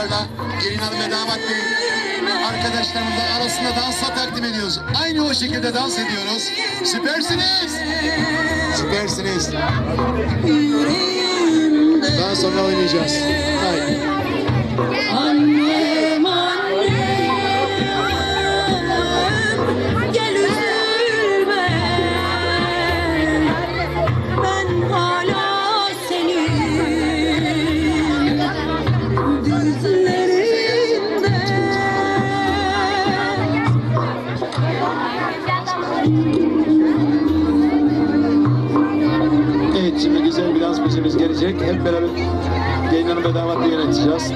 alkışlarla gelin hanım ve damat bey arkadaşlarımızla arasında dansa takdim ediyoruz. Aynı o şekilde dans ediyoruz. Süpersiniz. Süpersiniz. Daha sonra oynayacağız. Haydi. Annem, annem, gel üzülme. Ben hala senin dizlerinde. Evet, şimdi güzel bir dans müziğimiz gelecek. Hep beraber gelin hanım ve damatla yöneteceğiz.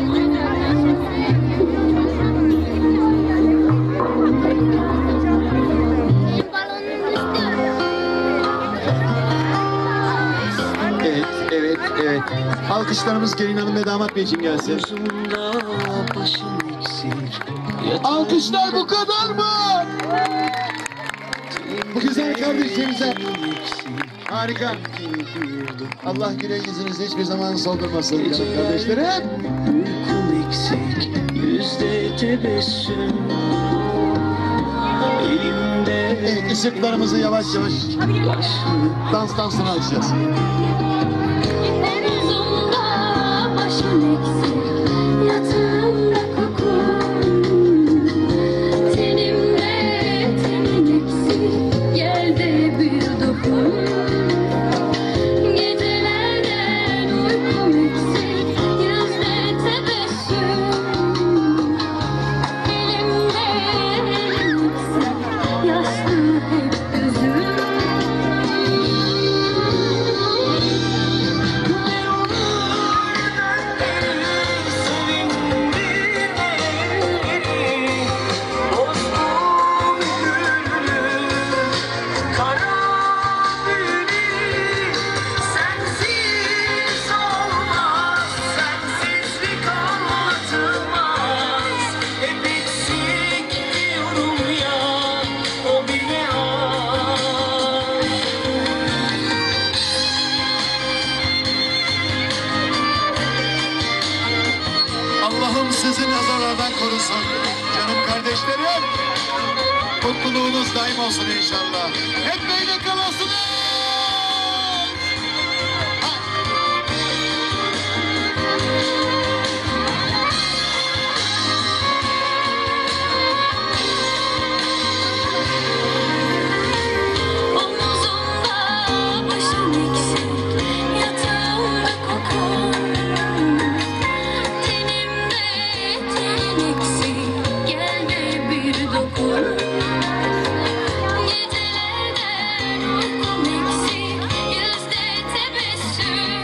Evet, evet, evet. Alkışlarımız gelin hanım ve damat bey için gelsin. Alkışlar bu kadar mı? Bu güzel kardeşlerimize. Harika. Allah güle yüzünüzü hiçbir zaman soldurmasın canım kardeşlerim. Uykum eksik, yüzde tebessüm. Elimde Evet, ışıklarımızı yavaş yavaş dansına açacağız. Omuzumda başım eksik, yatağımda kokun. Tenimde tenin eksik, yerde bir dokun. Gecelerden uykum eksik, yüzde tebessüm. Elimde elim eksik, yaşlı hep gözüm. Allah'ım sizi nazarlardan korusun. Canım kardeşlerim. Mutluluğunuz daim olsun inşallah. Hep böyle kalasınız. Omuzumda başım eksik, yatağımda kokun. Tenimde tenin eksik, gel de bir dokun. Gecelerden uykum eksik, yüzde tebessüm.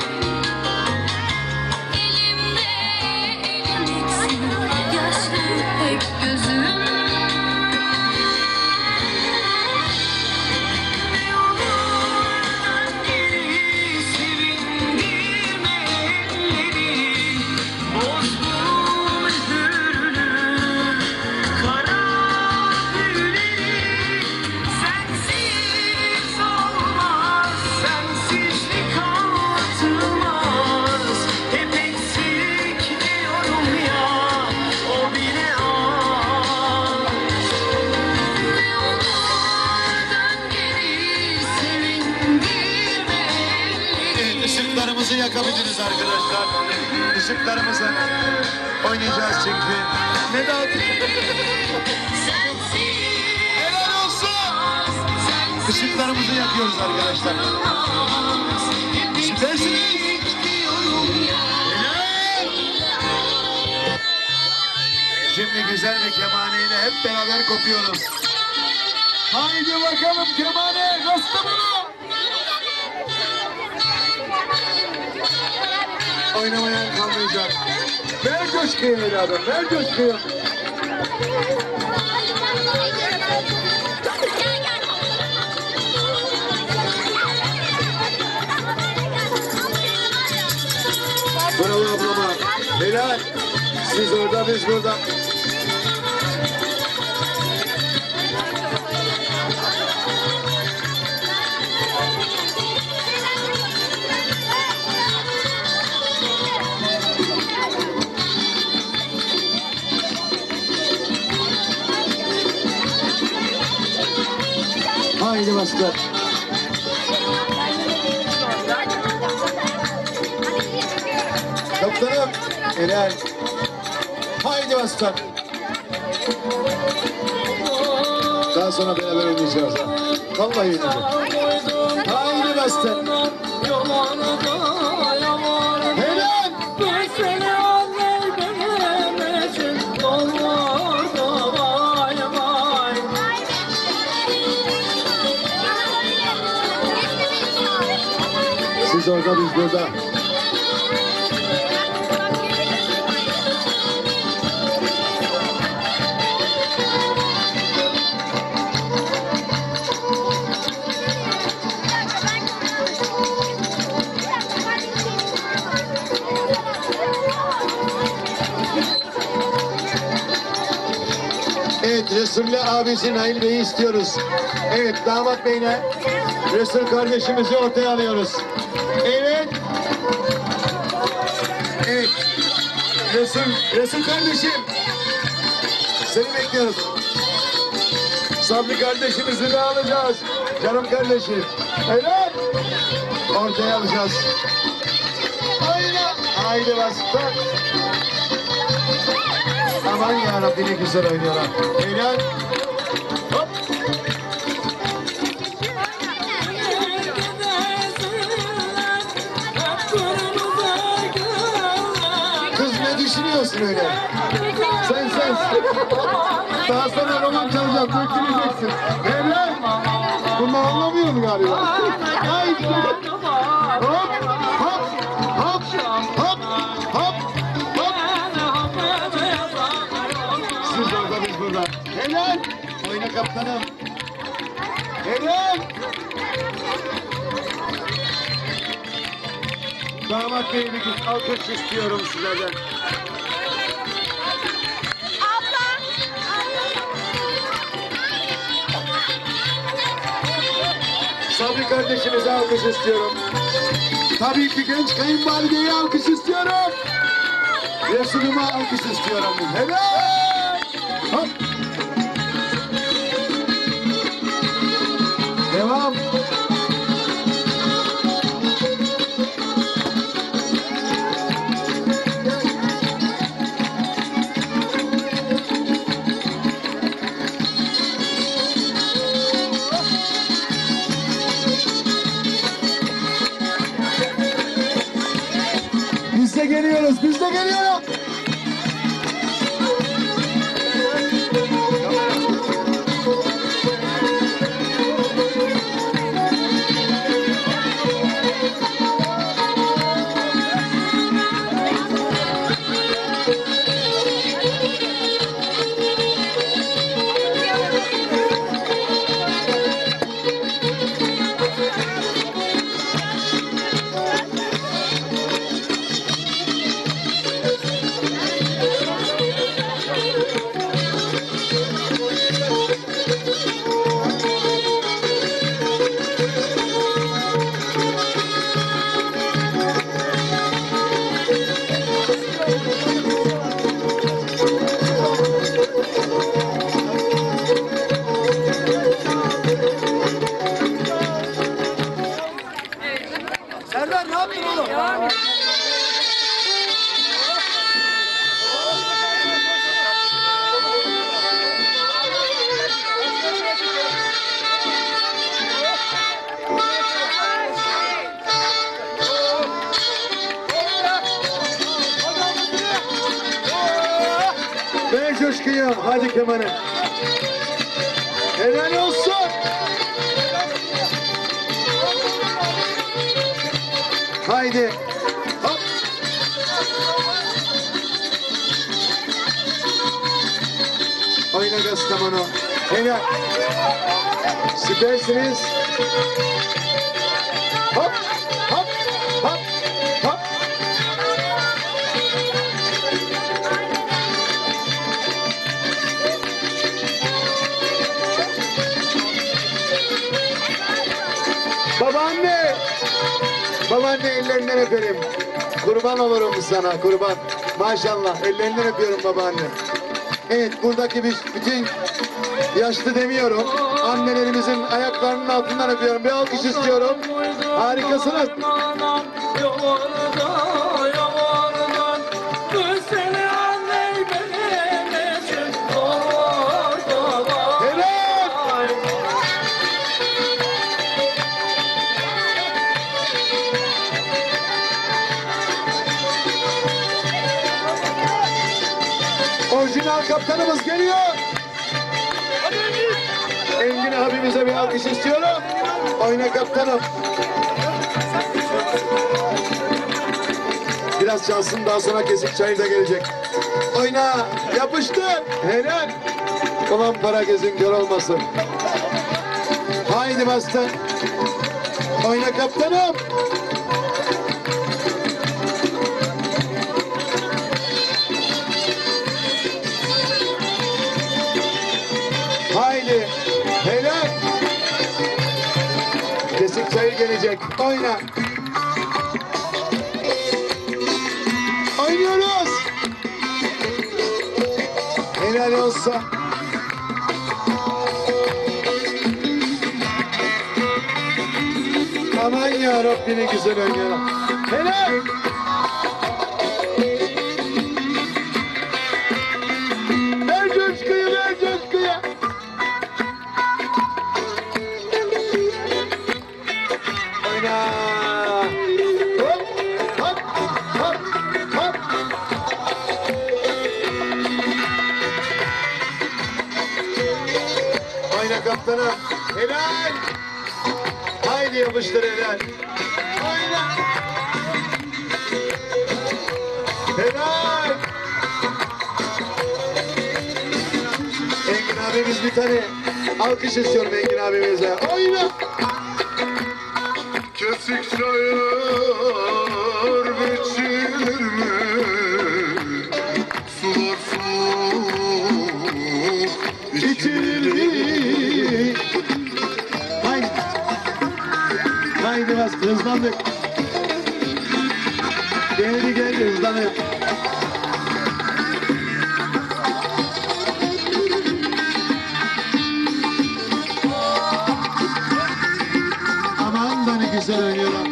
Elimde elim eksik, yaşlı hep gözüm. Evet, ışıklarımızı yakabiliriz arkadaşlar. Işıklarımızı oynayacağız çünkü. Ne dağıtın? Helal olsun. Işıklarımızı yakıyoruz arkadaşlar. Süpersiniz. Şimdi güzel bir kemaneyle hep beraber kopuyoruz. Haydi bakalım kemane, rastla bunu. Oynamayan kalmayacak. Ver coşkuyu evladım, ver coşkuyu. Bravo ablama. Helal. Siz orada, biz burada. Haydi başlar. Kaptanım. Helal. Haydi başlar. Daha sonra beraber oynayacağız. Ha. Vallahi oynayacağız. Haydi başlar. Helal. Siz orada, biz burada. Evet, Resul'le abisi Nail Bey'i istiyoruz. Evet, damat beyine Resul kardeşimizi ortaya alıyoruz. Evet. Evet. Resul kardeşim. Seni bekliyoruz. Sabri kardeşimizi de alacağız. Canım kardeşim. Evet. Ortaya alacağız. Haydi. Haydi bastır. Aman yarabbim ne güzel oynuyorlar. Helal. Hop. Kız ne düşünüyorsun öyle? Sen. Daha sonra roman çalacağım, döktüreceksin. Helal. Bunu anlamıyor mu galiba? Haydi. Hop. Hop. Hop. Hop. Hop. Siz orada, biz burada. Helal. Oyna kaptanım. Helal. Damat Bey'in bir alkış istiyorum sizlerden. Sabri kardeşimize alkış istiyorum. Tabii ki genç kayınvalideye alkış istiyorum. Resulüme alkış istiyorum. Helal. Hop. Devam. Biz de geliyoruz. Serdar ne yaptın oğlum? Ver coşkuyu, hadi kemanı. Helal olsun. Haydi. Hop. Oyna Kastamonu. Helal. Süpersiniz. Hop. Hop. Hop. Hop. Babaanne. Babaanne ellerinden öperim. Kurban olurum sana, kurban. Maşallah, ellerinden öpüyorum babaanne. Evet, buradaki bütün yaşlı demiyorum. Annelerimizin ayaklarının altından öpüyorum. Bir alkış istiyorum. Harikasınız. Helal. Orijinal kaptanımız geliyor. Engin abimize bir alkış istiyorum. Oyna kaptanım. Biraz çalsın, daha sonra kesik çayır da gelecek. Oyna, yapıştır. Helal. Ulan para gözün kör olmasın. Haydi bastın. Oyna kaptanım. Haydi. Helal. Kesik çayır gelecek. Oyna. Oynuyoruz. Helal olsun. Aman ya Rabbini güzel oynuyor. Helal. Ver coşkuyu, ver coşkuyu. Oyna. Hop, hop, hop, hop. Oyna kaptanım. Helal. Haydi yapıştır helal. Oyna. Helal. Engin abimiz bir tane alkış istiyorum Engin abimize. Oyna. Kesik çayır biçilir mi? Sular soğuk içilir mi? İçildi. Haydi. Haydi bastı, hızlandık. Geldi hızlandık. Aman da ne güzel oynuyorlar.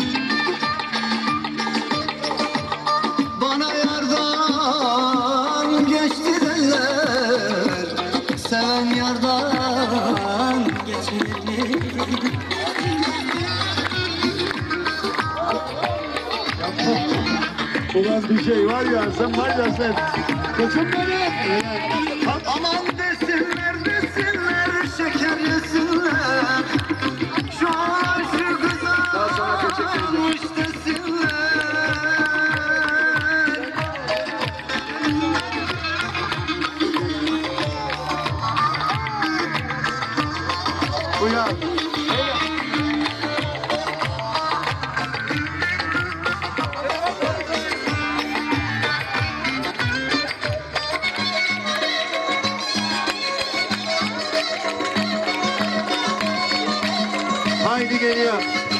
Bana yardan geçti derler, seven yardan geçilir mi? Ulan bir şey var ya, sen var ya sen. Koçum benim. Aman desinler desinler, şeker yesinler, şu aşık kıza Daha sonra geçecek. almış desinler. Uyan. Haydi geliyor.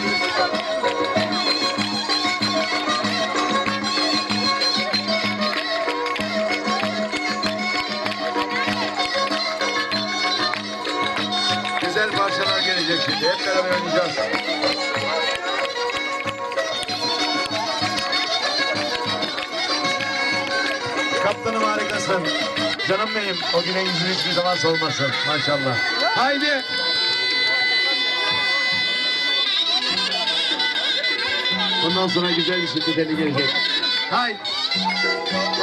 Güzel parçalar gelecek şimdi. Hep beraber oynayacağız. Kaptanım harikasın. Canım benim. O gülen yüzün hiçbir zaman solmasın. Maşallah. Haydi. Bundan sonra güzel bir şekilde gelecek. Haydi.